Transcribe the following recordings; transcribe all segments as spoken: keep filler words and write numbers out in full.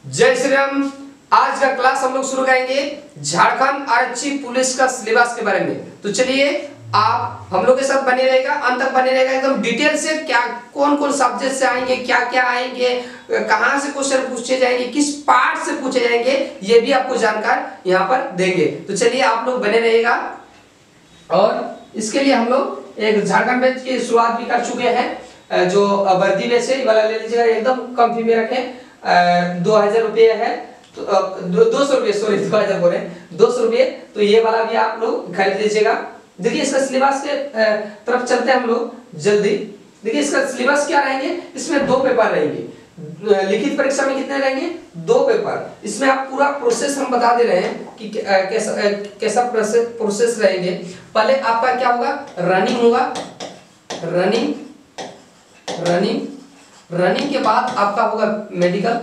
जय श्री राम। आज का क्लास हम लोग शुरू करेंगे झारखंड आरक्षी पुलिस का सिलेबस के बारे में। तो चलिए आप हम लोग के साथ बने रहेगा, अंत तक बने रहेगा एकदम डिटेल से। क्या कौन कौन सब्जेक्ट से आएंगे, क्या क्या आएंगे, कहां से क्वेश्चन पूछे जाएंगे, किस पार्ट से पूछे जाएंगे, ये भी आपको जानकार यहाँ पर देंगे। तो चलिए आप लोग बने रहेगा। और इसके लिए हम लोग एक झारखंड बैच की शुरुआत भी कर चुके हैं। जो वर्दी बैच है वाला ले लीजिएगा, एकदम कम फी में रखें। दो हजार रुपये है, तो दो सौ रुपये सॉरी दो हजार बोले दो सौ रुपये। तो ये वाला भी आप लोग खरीद लीजिएगा। देखिए इसका सिलेबस के तरफ चलते हैं हम लोग जल्दी। देखिए इसका सिलेबस क्या रहेंगे, इसमें दो पेपर रहेंगे। लिखित परीक्षा में कितने रहेंगे, दो पेपर। इसमें आप पूरा प्रोसेस हम बता दे रहे हैं कि कैसा कैसा प्रोसेस प्रोसेस रहेंगे। पहले आपका क्या होगा, रनिंग होगा, रनिंग रनिंग रनिंग के बाद आपका होगा मेडिकल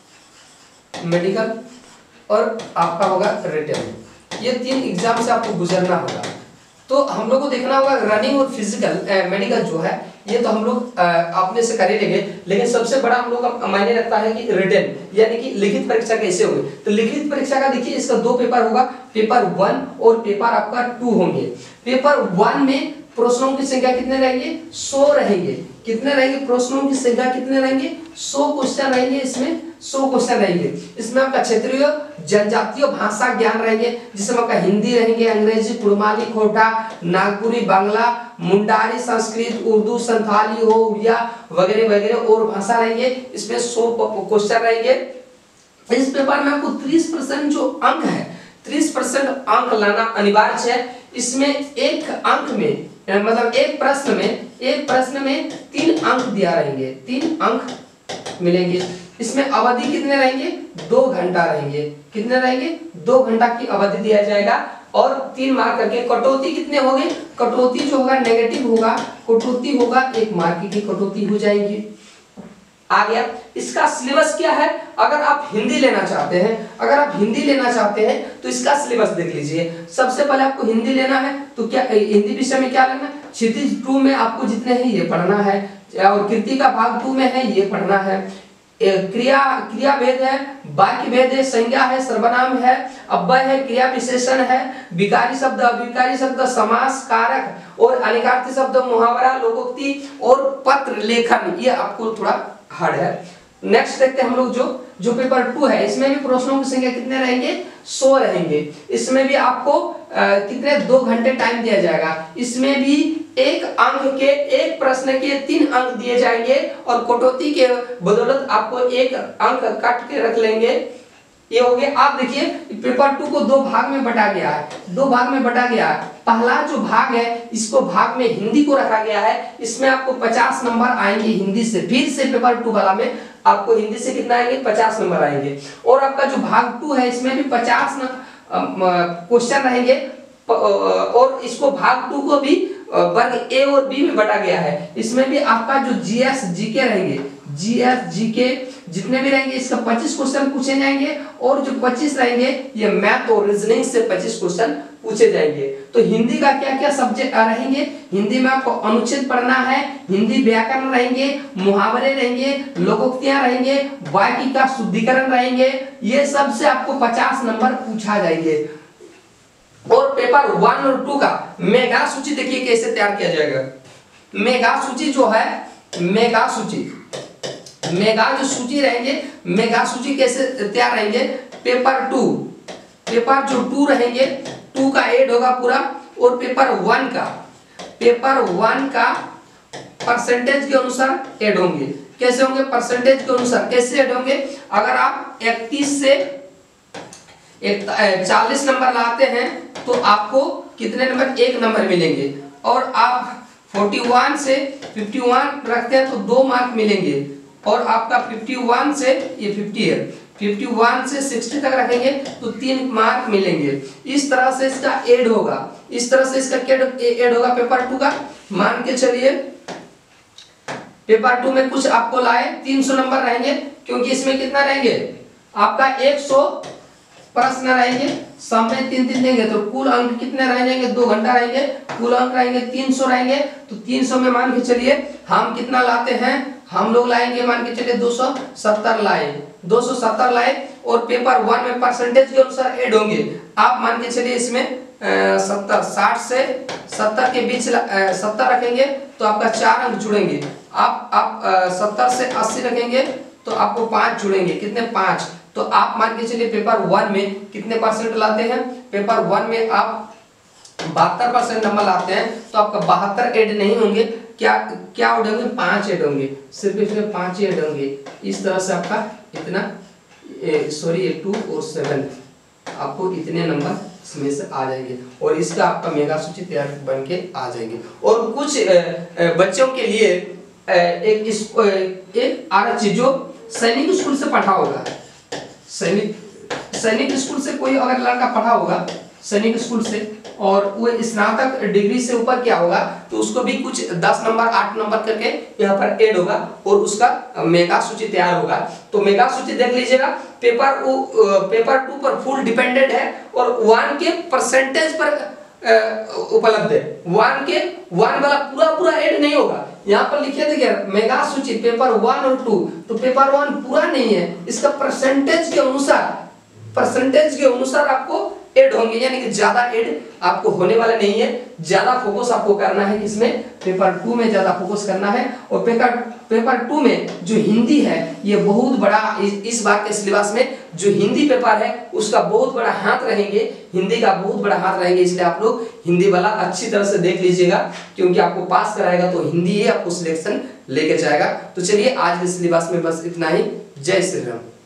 मेडिकल और आपका होगा रिटन। ये तीन एग्जाम से आपको गुजरना होगा। तो हम लोग को देखना होगा रनिंग और फिजिकल मेडिकल जो है ये तो हम लोग अपने से कर ही लेंगे, लेकिन सबसे बड़ा हम लोग का मायने रखता है कि रिटन यानी कि लिखित परीक्षा कैसे होगी। तो लिखित परीक्षा का देखिए इसका दो पेपर होगा, पेपर वन और पेपर आपका टू होंगे। पेपर वन में प्रश्नों की संख्या कितने रहेंगे, सौ रहेंगे। कितने रहेंगे प्रश्नों की संख्या, कितने रहेंगे, सौ क्वेश्चन रहेंगे। इसमें सौ क्वेश्चन रहेंगे। इसमें आपका क्षेत्रीय जनजातीय भाषा ज्ञान रहेंगे, जिसमें आपका हिंदी रहेंगे, अंग्रेजी, कुड़माली, खोटा, नागपुरी, बांग्ला, मुंडारी, संस्कृत, उर्दू, संथाली हो, उड़िया वगैरह वगैरह और भाषा रहेंगे। इसमें सौ क्वेश्चन रहेंगे। इस पेपर में आपको तीस परसेंट जो अंक है, तीस परसेंट अंक लाना अनिवार्य है। इसमें एक अंक में मतलब एक प्रश्न में एक प्रश्न में तीन अंक दिया रहेंगे, तीन अंक मिलेंगे। इसमें अवधि कितने रहेंगे, दो घंटा रहेंगे। कितने रहेंगे, दो घंटा की अवधि दिया जाएगा और तीन मार्क करके। कटौती कितने होंगे, कटौती जो होगा नेगेटिव होगा, कटौती होगा एक मार्क की कटौती हो जाएगी। आ गया। इसका सिलेबस क्या है, अगर आप हिंदी लेना चाहते हैं अगर आप हिंदी लेना चाहते हैं तो इसका सिलेबस देख लीजिए। सबसे पहले आपको हिंदी लेना है तो क्या हिंदी विषय में क्या लेना है, क्षितिज टू में आपको जितने हैं ये पढ़ना है, और कृति का भाग टू में है ये पढ़ना है। क्रिया क्रिया भेद है, वाक्य भेद है, संज्ञा है, सर्वनाम है, अव्यय है, क्रिया विशेषण है, विकारी शब्द, अविकारी शब्द, समास, कारक और अनेकार्थी शब्द, मुहावरा, लोकोक्ति और पत्र लेखन। ये आपको थोड़ा हार्ड है। नेक्स्ट देखते हैं हम लोग जो जो पेपर टू है। इसमें भी प्रश्नों की संख्या कितने रहेंगे, सौ रहेंगे। इसमें भी आपको आ, कितने दो घंटे टाइम दिया जाएगा। इसमें भी एक अंक के एक प्रश्न के तीन अंक दिए जाएंगे और कटौती के बदौलत आपको एक अंक काट के रख लेंगे। ये हो गया। आप देखिए पेपर टू को दो भाग में बटा गया है, दो भाग में बटा गया है। पहला जो भाग है इसको भाग में हिंदी को रखा गया है। इसमें आपको पचास नंबर आएंगे हिंदी से। फिर से पेपर टू वाला में आपको हिंदी से कितना आएंगे, पचास नंबर आएंगे। और आपका जो भाग टू है इसमें भी पचास क्वेश्चन रहेंगे। और इसको भाग टू को भी वर्ग ए और बी में बटा गया है। इसमें भी आपका जो जीएस जीके रहेंगे, जीएस जीके जितने भी रहेंगे इसका पच्चीस क्वेश्चन पूछे जाएंगे। और जो पच्चीस रहेंगे ये मैथ और रीजनिंग से पच्चीस क्वेश्चन पूछे जाएंगे। तो हिंदी का क्या क्या सब्जेक्ट रहेंगे, हिंदी में आपको अनुच्छेद पढ़ना है, हिंदी व्याकरण रहेंगे, मुहावरे रहेंगे, लोकोक्तियां रहेंगे, वाक्य का शुद्धिकरण रहेंगे। ये सब से आपको पचास नंबर पूछा जाएंगे। और पेपर वन और टू का मेगा सूची देखिए कैसे तैयार किया जाएगा। मेगा सूची जो है, मेगा सूची मेगा जो सूची रहेंगे, मेगा सूची कैसे तैयार रहेंगे। पेपर टू पेपर जो टू रहेंगे, टू का एड होगा पूरा। और पेपर वन का पेपर वन का परसेंटेज के अनुसार ऐड होंगे। कैसे होंगे, परसेंटेज के अनुसार कैसे ऐड होंगे। अगर आप इकतीस से चालीस नंबर लाते हैं तो आपको कितने नंबर, एक नंबर मिलेंगे। और आप इकतालीस से इक्यावन रखते हैं तो दो मार्क मिलेंगे। और आपका इक्यावन से ये पचास है, इक्यावन से साठ तक रखेंगे तो तीन मार्क मिलेंगे। इस तरह से इसका ऐड होगा, इस तरह से इसका ऐड होगा पेपर टू का। मान के चलिए पेपर टू में कुछ आपको लाए तीन सौ नंबर रहेंगे, क्योंकि इसमें कितना रहेंगे आपका एक सौ प्रश्न रहेंगे, सब में तीन तीन देंगे तो कुल अंक कितने रह जाएंगे, दो घंटा रहेंगे, कुल अंक रहेंगे तीन सौ रहेंगे। तो तीन सौ में मान के चलिए हम कितना लाते हैं, हम लोग लाएंगे, मान के चलिए दो सौ सत्तर लाए, दो सौ सत्तर लाए और पेपर वन में परसेंटेज के अनुसार ऐड होंगे। आप मान के चलिए इसमें सत्तर, साठ से सत्तर के बीच सत्तर रखेंगे तो आपका चार अंक जुड़ेंगे। आप आप सत्तर से अस्सी रखेंगे तो आपको पांच जुड़ेंगे, कितने, पांच। तो आप मान के चलिए पेपर वन में कितने परसेंट लाते हैं, पेपर वन में आप बहत्तर परसेंट नंबर लाते हैं तो आपका बहत्तर ऐड नहीं होंगे, क्या क्या ऐड होंगे, पांच ऐड होंगे, सिर्फ इसमें पांच ऐड होंगे। इस तरह से आपका इतना सॉरी टू और सेवन आपको इतने नंबर इसमें से आ जाएंगे और इसका आपका मेगा सूची तैयार बन के आ जाएंगे। और कुछ बच्चों के लिए एक इस एक आरक्षी जो सैनिक स्कूल से पढ़ा होगा, सैनिक सैनिक स्कूल से कोई अगर लड़का पढ़ा होगा सैनिक स्कूल से और वो स्नातक डिग्री से ऊपर क्या होगा तो उसको भी कुछ दस नंबर आठ नंबर करके यहाँ पर ऐड होगा और उसका मेगा सूची तैयार होगा। तो मेगा सूची देख लीजिएगा, पेपर वो पेपर टू पर फुल डिपेंडेंट है और वन के परसेंटेज पर उपलब्ध है। वन के वन वाला पूरा पूरा ऐड नहीं होगा, यहाँ पर लिखे देखिए मेगा सूची पेपर वन और टू, तो पेपर वन पूरा नहीं है, इसका परसेंटेज के अनुसार परसेंटेज के अनुसार आपको ऐड होंगे, यानी कि ज्यादा ऐड आपको होने वाला नहीं है। ज्यादा फोकस आपको करना है इसमें, पेपर टू में ज्यादा फोकस करना है। और पेपर पेपर टू में जो हिंदी है ये बहुत बड़ा इस, इस बार के सिलेबस में जो हिंदी पेपर है उसका बहुत बड़ा हाथ रहेंगे, हिंदी का बहुत बड़ा हाथ रहेंगे, इसलिए आप लोग हिंदी वाला अच्छी तरह से देख लीजिएगा क्योंकि आपको पास कराएगा तो हिंदी ही आपको सिलेक्शन लेके जाएगा। तो चलिए आज के सिलेबस में बस इतना ही। जय श्री राम।